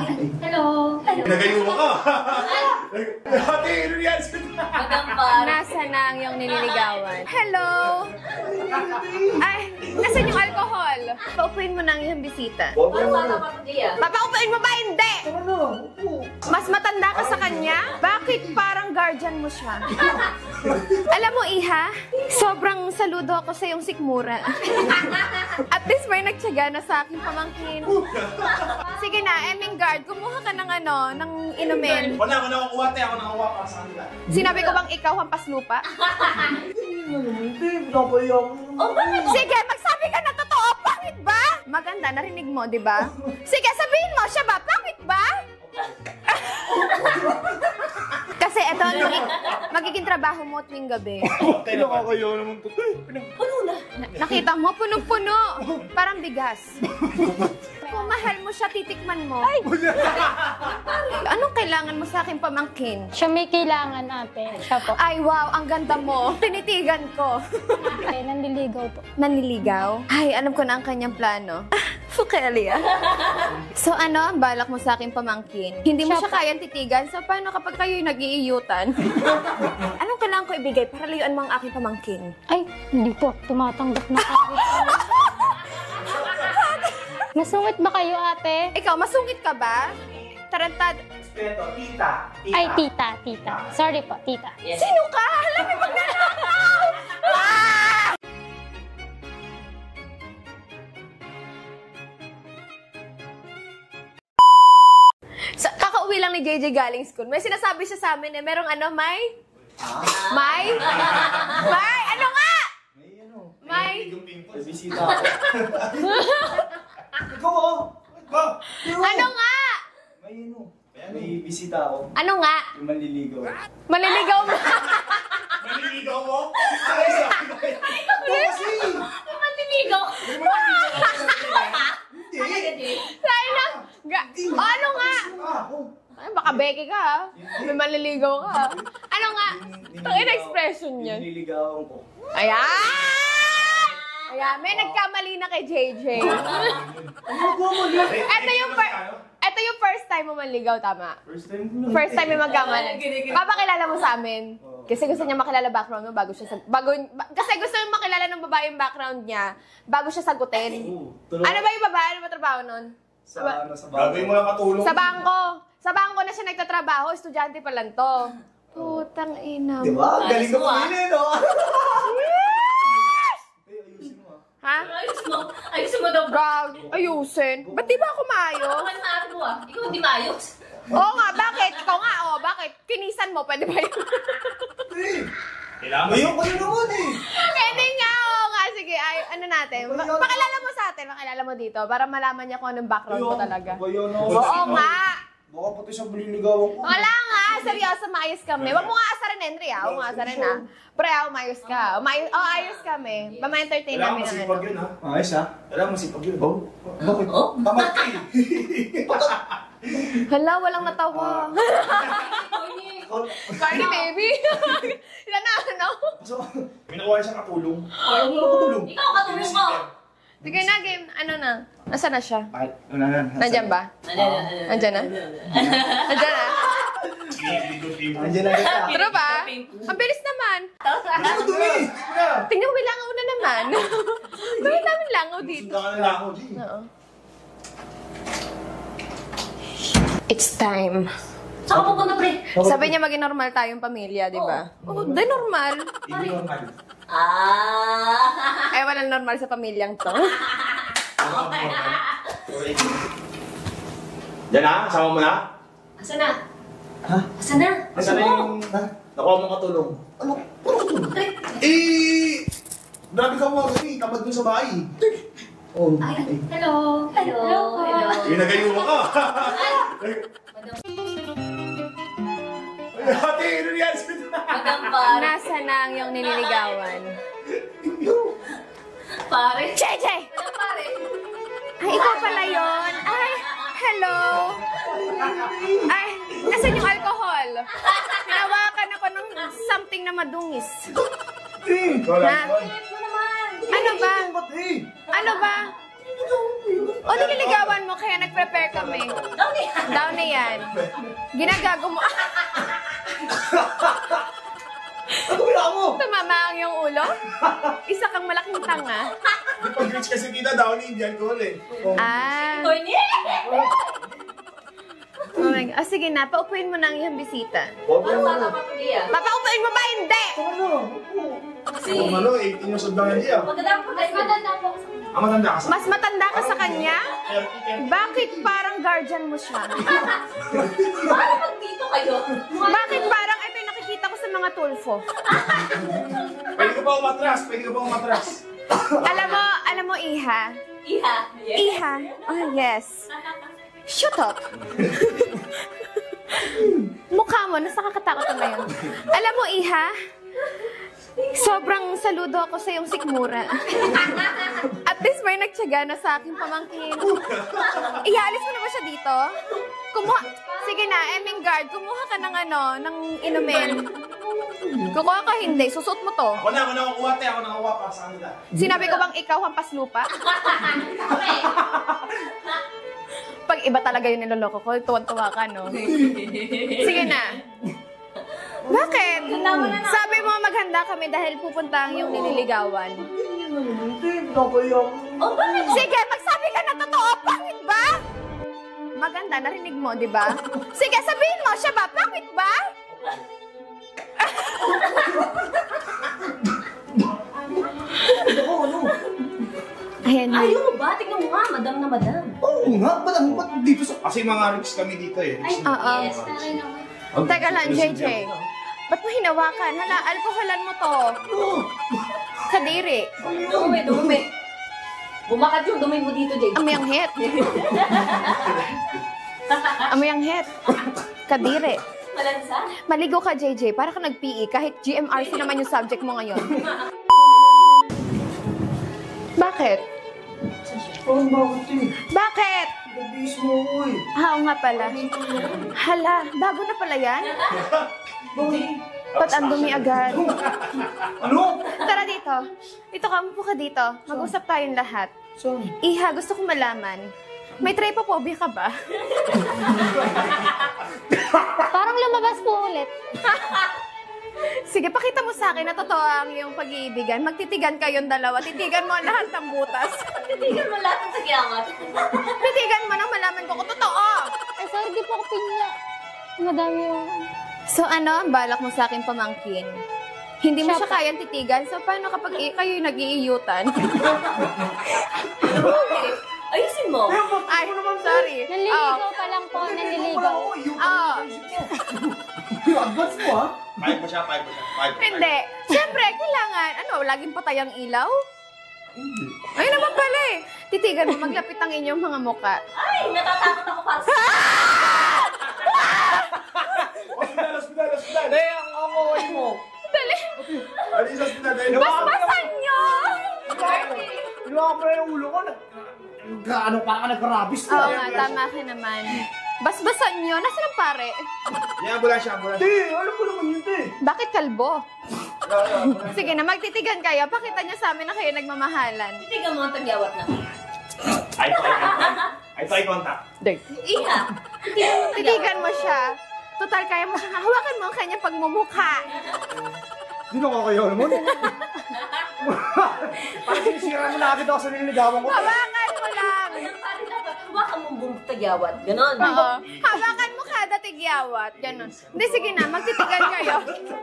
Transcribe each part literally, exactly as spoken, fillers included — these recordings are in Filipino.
Hello. Nagayuma ka. Ate, ano yan? Nasa na ang iyong nililigawan? Hello! Ay, nasan yung alcohol? Paupuin mo na ang iyong bisita. Papaupuin mo ba? Hindi! Mas matanda ka sa kanya? Bakit parang guardian mo siya? Alam mo, Iha, sobrang saludo ako sa iyong sikmura. At least may nagtyaga na sa aking pamangkin. Sige na, Eming Guard, kumuha ka ng ano, ng inumin. Wala, ako nakakuha tayo. Ako nakakuha para sa kanila. Sinabi ko bang ikaw hampas lupa? Hindi, pinapayaw mo. Sige, magsabi ka na totoo. Pangit ba? Maganda, narinig mo, di ba? Sige, sabihin mo, siya ba? Pangit ba? Kasi ito, magiging trabaho mo tuwing gabi. Nakakayaw naman ito. Puno na. Nakita mo, punong-puno. Parang bigas. Kung mahal mo siya, titikman mo. Ay! Anong kailangan mo sa aking pamangkin? Siya may kailangan, ate. Siya po. Ay, wow, ang ganda mo. Tinitigan ko. Ay, nandiligaw po. Naniligaw? Ay, alam ko na ang kanyang plano. Fukelia. So ano, balak mo sa aking pamangkin? Hindi mo siya, siya kayang titigan, so paano kapag kayo'y nag-iiyutan? Anong kailangan ko ibigay para layuan mo ang aking pamangkin? Ay, hindi po. Tumatanggap na kahit. Masungit ba kayo, ate? Ikaw, masungit ka ba? Tarantad. Respeto, tita. Tita. Ay, tita, tita. Sorry po, tita. Yes. Sino ka? Alam mo, magnanakaw! Ah! Sa, kakauwi lang ni J J galing school. May sinasabi siya sa amin eh. Merong ano, May? Ah? May? May? Ano nga? May ano? May? May bisita ako. Ikaw oh! Ikaw! Ano nga? May ano? May bisita ako. Ano nga? Yung manliligaw. Maliligaw mo? Maliligaw mo? Ay, sabi ko eh. Kasi! May manliligaw. Hindi! Sabi na? Ga- o, ano nga? Ako! Ay, baka beke ka ha? May maliligaw ka ha? Ano nga? Ang in-expression niyan. Yung nililigawan ko. Ayan! Ayan, may nagkamali na kay J J. Ano ba mo yan? Ito yung, per- ito yung first time mo manligaw, tama? First time ko lang. First time may magkamali. Papakilala mo sa amin. Kasi gusto niya makilala background mo bago siya sag- bago ba- kasi gusto niya makilala ng babae yung background niya bago siya sagutin. Oo, tulog. Ano ba yung babae? Ano ba trabaho nun? Sa ano, sa Gagawin mo lang katulong. Sa bangko. Sa bangko na siya nagtatrabaho, estudyante pa lang to. Putang ina mo. Di ba? Galing ka Ayos mo, ah. pumili, no? Yes! Hey, ayusin mo ah. Ha? Ayos mo. Ayos mo daw. Gag, ayusin. Ba't di ba ako maayos? Ano sa atin mo ah? Ikaw hindi maayos. Oo nga, bakit? Ikaw nga, oh, bakit? Kinisan mo, pwede ba yun? Hey! Kailangan mo. Ayun kayo naman eh! Pwede nga, oo nga. Sige, ay, ano natin? Pa- pakilala mo sa atin, pakilala mo dito para malaman niya kung anong background mo talaga. Ayun, no? Oo nga. Baka pati siya maliligawan ko. Wala nga, seryoso, maayos kami. Huwag mo nga asarin, Henry, ah. Huwag mo nga asarin, ah. Pre, ah, umayos ka. Umayos, oh, ayos kami. Mama-entertain Kailangan namin ang masipag ano. yun ha. Ayos ha? Kailangan masipag yun. Oh? Bakit? Oh? Tamad ka eh! Hala, walang natawa. Ikaw- Cardi, baby. Yan na, ano? So, May nakuha siyang katulong. tulong. Ikaw katulong ko. Sige na, game. Ano na? Nasaan na siya? Bakit? Ano na? Nandyan ba? Nandyan na? Nandyan na? Nandiyan na kita. Pero ba? Ang bilis naman. Ano dumi? Wala. Tingnan mo, may langaw na naman. Dami namin langaw dito. Sunda ka na lang ako, G. Oo. It's time. Saan ka pupunta, pre? Sabi niya maging normal tayong pamilya, di ba? Oo, di normal. Hindi normal. Ah. Eh, walang normal sa pamilyang to. Diyan na, sama mo na. Asan na? Ha? Asan na? Nasaan na yung Ha? nakuha mong katulong? Ano? Ano ko tulong? Pre. Eh! Grabe ka mo kasi tamad dun sa bahay. Oh, Ay, ay. hello. Hello. Hello. Yung nagayuma ka. Madam, Ate, ano yan? Madam pare. Nasa na ang iyong nililigawan? Pare. J J! Madam pare. Ay, ikaw pala yun. Ay, hello. Ay, nasan yung alcohol? Hinawakan ako ng something na madungis. Eh! Wala Ha? naman. Ano naman? Ano ba? Ba't eh? Ano ba? Ano? O, nililigawan mo, kaya nag-prepare kami. Daw na yan. Down na yan. Ginagago mo. Ano kaya mo? Tumama ang iyong ulo? Isa kang malaking tanga. Di pag-reach kasi tita, daw ni Indian ko eh. Oh. Ah. Ito niya. Oh my God. Oh, sige na, paupuin mo na ang iyong bisita. Huwag Ano mo ba na. kapag niya? Papaupuin mo ba? Hindi! Ano? Kasi, Kung ano, eighteen years old lang hindi ah. maganda po tayo. Maganda po. Ang matanda ka sa... Mas matanda ka sa kanya? Bakit parang guardian mo siya? Paano pag dito kayo? Bakit parang ito yung nakikita ko sa mga tulfo? Pwede ka ba umatras? Pwede ka ba umatras? Alam mo, alam mo, Iha. Iha. Yes. Iha. Oh, yes. Shut up. Mukha mo, nasa nakakatakot ka ngayon. Alam mo, Iha, sobrang saludo ako sa iyong sikmura. At least may nagtyaga na sa aking pamangkin. Iaalis mo na ba siya dito? Kumuha, sige na, Eming Guard, kumuha ka ng ano, ng inumin. Kukuha ka hindi, susuot mo to. Ako na, ako na kukuha te. Ako na kukuha para sa kanila. Sinabi ko bang ikaw hampas lupa? Pag iba talaga yung niloloko ko, tuwan-tuwa ka, no? Sige na. Bakit? Sabi mo maghanda kami dahil pupunta ang yung nililigawan. Oh, bakit? Sige, magsabi ka na totoo. Pangit ba? Maganda, narinig mo, di ba? Sige, sabihin mo, siya ba? Pangit ba? Ayan na. Ayaw mo ba? Tignan mo nga, madam na madam. Oo nga, ba't ang ba't dito sa... Kasi mga rich kami dito eh. Rich Oo. Yes, taray naman. na- Teka lang, J J. Ba't mo hinawakan? Hala, alkoholan mo to. Oo. Kadiri. Dumi, dumi. Bumakat yung dumi mo dito, Jay. Amoy ang hit. Amoy ang hit. Kadiri. Malansa? Maligo ka, J J. Para ka nag-P E. Kahit G M R C naman yung subject mo ngayon. Bakit? Oo, bakit eh? Bakit? Nabis mo ako eh. Ah, oo nga pala. Hala, bago na pala yan? Ba't ang dumi agad? Ano? Tara dito. Dito ka, umupo ka dito. Mag-usap tayong lahat. Sorry. Iha, gusto ko malaman. May trypophobia ka ba? Parang lumabas po ulit. Sige, pakita mo sa akin na totoo ang iyong pag-iibigan. Magtitigan kayong dalawa. Titigan mo ang lahat ng butas. Titigan mo lahat ng sagyamat. Titigan mo nang malaman ko kung totoo. Ay, sorry, di po ako pinya. Madami yung... So ano, ang balak mo sa akin pamangkin? Hindi mo Siya siya pa. kayang titigan. So paano kapag i- kayo'y nag-iiyutan? Okay. Ayusin mo. Ay, sorry. Nanliligaw pa lang po, nanliligaw. Oo. Advance mo ha? Five pa siya, five pa siya. Five. Hindi. Siyempre, kailangan, ano, laging patay ang ilaw? Hindi. Ay naman pala eh. Titigan mo, maglapit ang inyong mga muka. Ay, natatakot ako para sa... Hospital, hospital, hospital! Hindi, ang angaway mo. Dali. Alis sa hospital dahil Basbasan nyo! Inuha ko na yung ulo ko. Nagkaano pa ka, nagkarabis Oo nga, tama ka naman. Basbasan nyo. Nasaan ang pare? Yan, ambulansya, ambulansya. Hindi, alam ko naman yun eh. Bakit kalbo? Sige na, magtitigan kayo. Pakita nyo sa amin na kayo nagmamahalan. Titigan mo ang tagyawat na. Eye to eye contact. Eye to eye contact. Iha. Titigan mo ang Titigan mo siya. Total, kaya mo siya. Hawakan mo ang kanyang pagmumukha. Hindi na kakayaw naman. Parang sinisira mo na agad ako sa nililigawan ko. Hawakan mo lang. Ang pare dapat, hawakan mo buong tagyawat. Ganon. Oo. Hawakan mo kada tigyawat. Ganon. Hindi, sige na. Magtitigan kayo.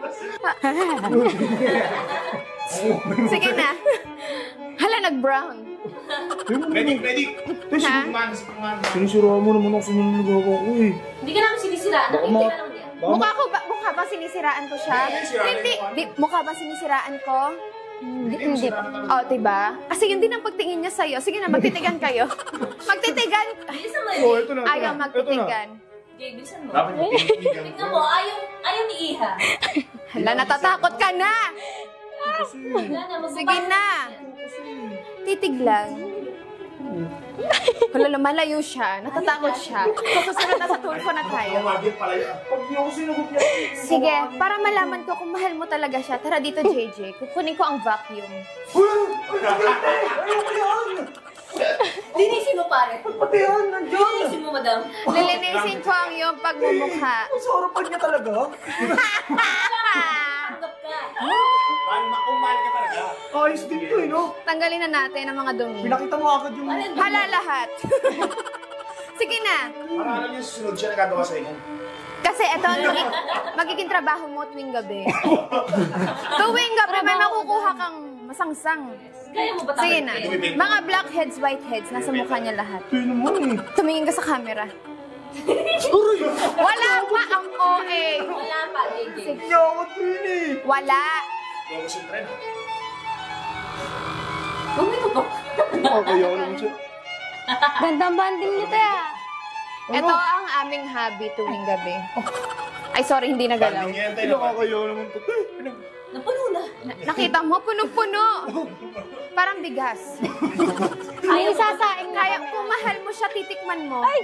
Sige na. Hala, nag-brown. Ready, ready. Ha? Sukuman, sukuman. Sinisira mo naman ako sa nililigawan ko eh. Hindi ka namin sinisiraan. Baka Nakikita ma- lang niya. Mukha ko ba? Mukha ba sinisiraan ko siya? Hindi, sinisiraan Hindi. mo. Di, mukha ba sinisiraan ko? Hindi, hindi po. Oh, diba? Kasi yun din ang pagtingin niya sa'yo. Sige na, magtitigan kayo. Magtitigan. Bilisan mo, Oh, Jay. ito na, ito na. Ayaw Ito na. magtitigan. Jay, bilisan mo. Dapat yung tinitingnan Tignan mo, ayaw, ayaw ni Iha. Hala, natatakot ka na. Wala na, magbukas. Sige na. Titig lang. Hala, lumalayo siya. Natatakot siya. So, susunod na sa tulfo na tayo. Mabit pala yan. Pag di ako sinagot niya. Sige, para malaman ko kung mahal mo talaga siya. Tara dito, J J. Kukunin ko ang vacuum. Uy! Ay, hindi! Ayaw ko yan! Linisin mo, pare. Pati yan, nandiyan. Linisin mo, madam. Lilinisin ko ang iyong pagmumukha. Ang sarapan niya talaga. Tanggap ka. Mahal ma- kung mahal ka talaga. Ayos din to eh, no? Tanggalin na natin ang mga dumi. Pinakita mo agad yung... Hala lahat. Sige na. Para alam niya, susunod siya nagagawa sa inyo. Kasi ito ang magiging, magiging trabaho mo tuwing gabi. Tuwing gabi may makukuha kang masangsang. Kaya mo ba Sige na. Mga blackheads, whiteheads, nasa mukha niya lahat. Ito yun naman eh. Tumingin ka sa camera. Wala pa ang O A. Wala pa, J J. Hindi ako ito yun eh. Wala. Lumos yung tren. Bumito pa. Nakakayaw naman siya. Gandang banding niyo, te. Ito ang aming hobby tuwing gabi. Ay, sorry, hindi nagalaw. Banding yan tayo. Nakakayaw naman to. Napuno na. Na- nakita mo, punong-puno. Parang bigas. Ay, sasaing na Kaya kami. kung mahal mo siya, titikman mo. Ay!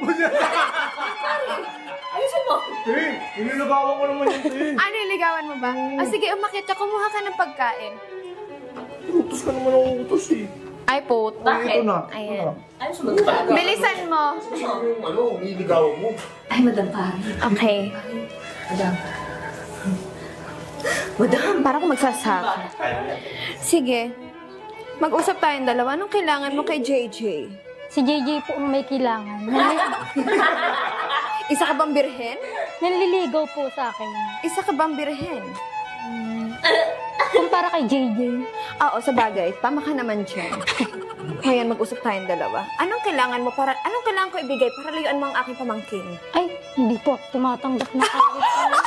Ayusin mo. Eh, inilagawan ko naman yun eh. Ano, niligawan mo ba? Ah, sige, umakit ka, kumuha ka ng pagkain. Utos ka naman ang utos eh. Ay, pot. Ito na. Ayan. Ayos mo. Madam. Bilisan mo. Yung ano, niligawan mo. Ay, madam, pare. Okay. Madam. Madam. Para ko magsasaka. Sige. Mag-usap tayong dalawa. Anong kailangan mo kay J J? Si J J po ang may kailangan. Nali- Isa ka bang birhen? Nanliligaw po sa akin. Isa ka bang birhen? Kumpara kay J J. Oo, sa bagay. Tama ka naman dyan. Ngayon, mag-usap tayong dalawa. Anong kailangan mo para... Anong kailangan ko ibigay para layuan mo ang aking pamangkin? Ay, hindi po ako tumatanggap na kahit ano.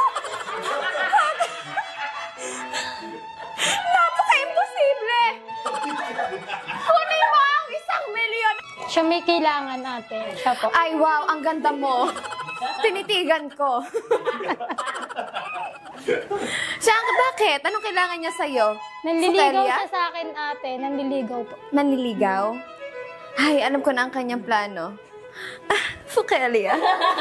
Napaka-imposible! Kunin mo ang isang milyon! Siya may kailangan, ate. Siya po. Ay, wow, ang ganda mo. Tinitigan ko. Siya, bakit? Anong kailangan niya sa'yo? Nanliligaw Sutelya? siya sa akin, ate. Nanliligaw po. Nanliligaw? Ay, alam ko na ang kanyang plano. Ah, Fukelia.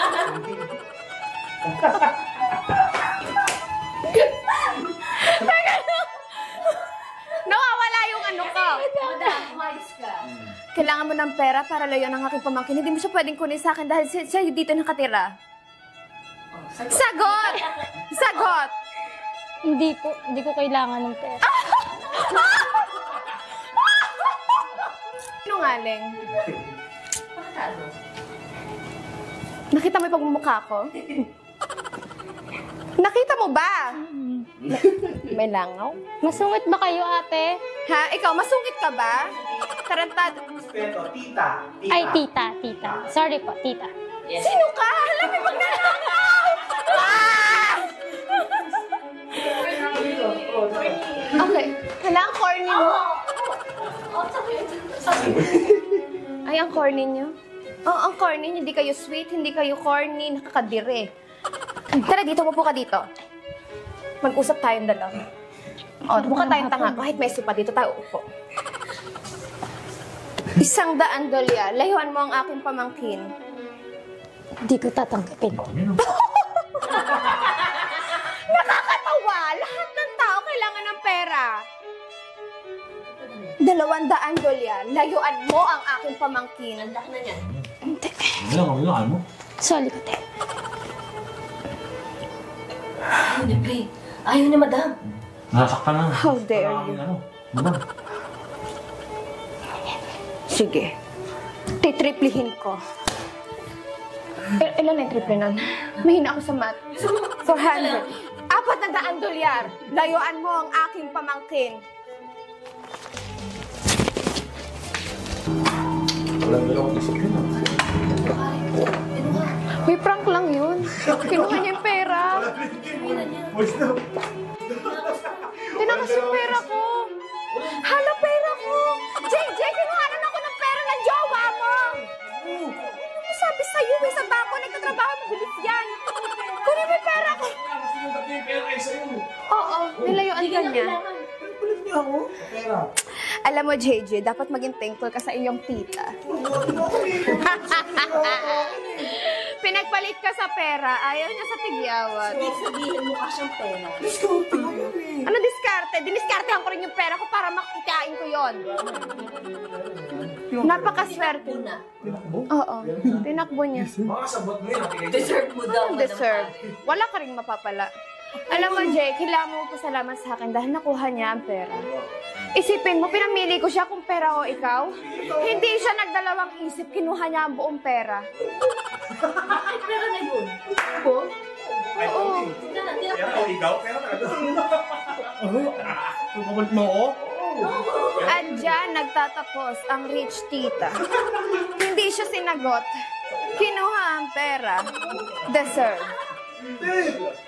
Nawawala yung ano ko. Madam, umayos ka. Kailangan mo ng pera para layuan ang aking pamangkin. Hindi mo siya pwedeng kunin sa akin dahil siya, siya dito nakatira. Oh, sagot. Sagot! Sagot! Hindi po. Hindi ko kailangan ng pera. Sinungaling. Bakit ano? Nakita mo yung pagmumukha ko? Nakita mo ba? May langaw? Masungit ba kayo, ate? Ha? Ikaw, masungit ka ba? Tarantado. Respeto, tita. Tita. Ay, tita, tita. Sorry po, tita. Yes. Sino ka? Alam mo, magnanakaw! Ah! Okay. Kailangan corny mo. Oh, sabi. Sabi. Ay, ang corny niyo. Oh, ang corny niyo. Hindi kayo sweet, hindi kayo corny, nakakadire. Tara, dito. Mapo ka dito. Mag-usap tayong dalawa. O, mukha tayong tanga. Kahit may supa, dito tayo upo. Isang daan dolya. Layuan mo ang aking pamangkin. Hindi ko tatanggapin. Nakakatawa! Lahat ng tao kailangan ng pera. Dalawang daan dolya. Layuan mo ang aking pamangkin. Andak na niyan. Hindi. Ano lang, ano mo? Sorry ko, te. Ayaw niya, pre. Ayaw niya, madam. Nasaktan na. How dare you? Ano? Madam. Sige. Titriplihin ko. Il- ilan na yung triple nun? Mahina ako sa math. four hundred. Apat na daan dolyar. Layuan mo ang aking pamangkin. Wala nila akong isip yun. May prank lang yun. Kinuha niya yung pera. Boys na. Tinakas yung pera ko. Hala, pera ko. J J, kinuhanan ako ng pera ng jowa mo. Ano sabi sa'yo? May sa bako, nagtatrabaho, mabilis yan. Kunin mo yung pera ko. Sinugat niya yung pera kayo sa'yo. Oo, nilayuan ka niya. Kulit niya ako. Pera. Alam mo, J J, dapat maging thankful ka sa iyong tita. Pinagpalit ka sa pera, ayaw niya sa tigyawat. Ibig sabihin mukha siyang pera. Discount ko yun eh. Ano diskarte? Diniskartehan ko rin yung pera ko para makikitain ko yon. Napakaswerte. na. Oo, tinakbo niya. Mga sabot mo yun. nakikita. Deserve mo daw. Ang deserve. Wala ka ring mapapala. Alam mo, Jay, kailangan mo pasalamat sa akin dahil nakuha niya ang pera. Isipin mo, pinamili ko siya kung pera o ikaw. Hindi siya nagdalawang isip, kinuha niya ang buong pera. Bakit pera na yun? Po? Ay, Oo. Tingnan na, tingnan Pero na. ikaw, pero talaga. Pagpapalit mo ako? At dyan nagtatapos ang rich tita. Hindi siya sinagot. Kinuha ang pera. Deserve. Hindi.